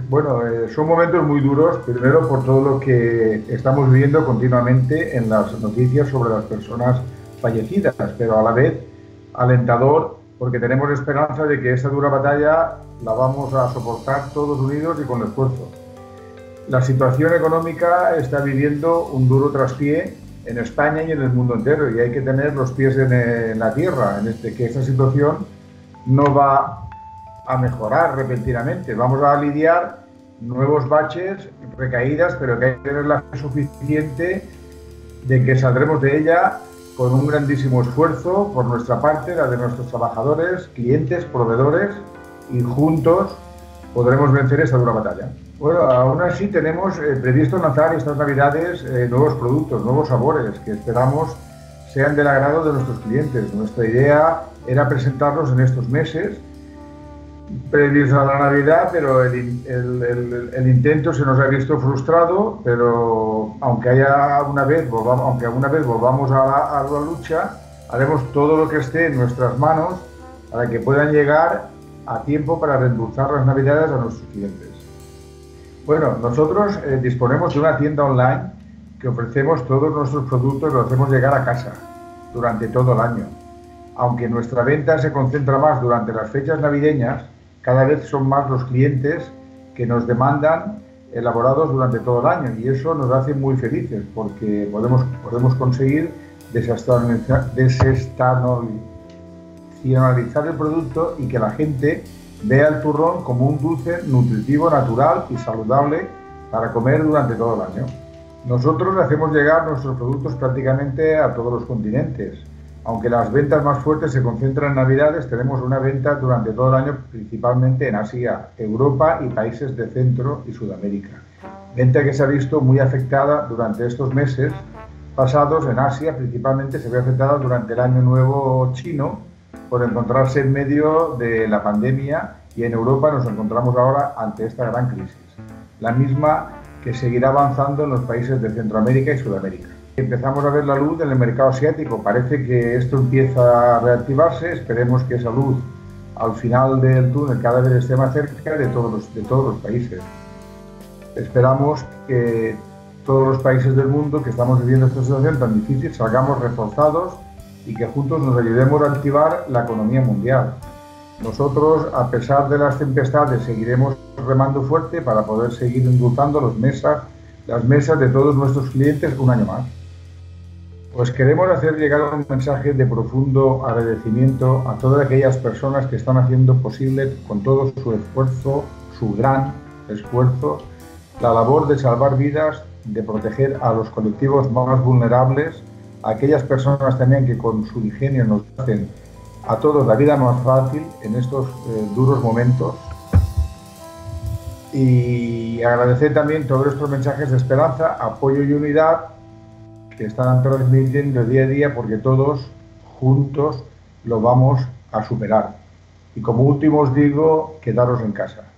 Bueno, son momentos muy duros, primero por todo lo que estamos viviendo continuamente en las noticias sobre las personas fallecidas, pero a la vez alentador porque tenemos esperanza de que esta dura batalla la vamos a soportar todos unidos y con esfuerzo. La situación económica está viviendo un duro traspié en España y en el mundo entero y hay que tener los pies en la tierra, que esta situación no va a mejorar repentinamente. Vamos a lidiar nuevos baches, recaídas, pero que hay que tener la fe suficiente de que saldremos de ella con un grandísimo esfuerzo por nuestra parte, la de nuestros trabajadores, clientes, proveedores, y juntos podremos vencer esta dura batalla. Bueno, aún así tenemos previsto lanzar estas Navidades nuevos productos, nuevos sabores que esperamos sean del agrado de nuestros clientes. Nuestra idea era presentarlos en estos meses previos a la Navidad, pero el intento se nos ha visto frustrado, pero aunque alguna vez volvamos a la lucha, haremos todo lo que esté en nuestras manos para que puedan llegar a tiempo para reendulzar las Navidades a nuestros clientes. Bueno, nosotros disponemos de una tienda online que ofrecemos todos nuestros productos y los hacemos llegar a casa durante todo el año. Aunque nuestra venta se concentra más durante las fechas navideñas, cada vez son más los clientes que nos demandan elaborados durante todo el año y eso nos hace muy felices porque podemos conseguir desestacionalizar el producto y que la gente vea el turrón como un dulce nutritivo, natural y saludable para comer durante todo el año. Nosotros hacemos llegar nuestros productos prácticamente a todos los continentes. Aunque las ventas más fuertes se concentran en Navidades, tenemos una venta durante todo el año, principalmente en Asia, Europa y países de Centro y Sudamérica. Venta que se ha visto muy afectada durante estos meses pasados en Asia, principalmente se ve afectada durante el Año Nuevo chino, por encontrarse en medio de la pandemia, y en Europa nos encontramos ahora ante esta gran crisis, la misma que seguirá avanzando en los países de Centroamérica y Sudamérica. Empezamos a ver la luz en el mercado asiático, parece que esto empieza a reactivarse, esperemos que esa luz al final del túnel cada vez esté más cerca de todos los países. Esperamos que todos los países del mundo que estamos viviendo esta situación tan difícil salgamos reforzados y que juntos nos ayudemos a activar la economía mundial. Nosotros, a pesar de las tempestades, seguiremos remando fuerte para poder seguir endulzando las mesas de todos nuestros clientes un año más. Pues queremos hacer llegar un mensaje de profundo agradecimiento a todas aquellas personas que están haciendo posible con todo su esfuerzo, su gran esfuerzo, la labor de salvar vidas, de proteger a los colectivos más vulnerables, a aquellas personas también que con su ingenio nos hacen a todos la vida más fácil en estos duros momentos. Y agradecer también todos estos mensajes de esperanza, apoyo y unidad que están transmitiendo día a día, porque todos juntos lo vamos a superar. Y como último os digo, quedaros en casa.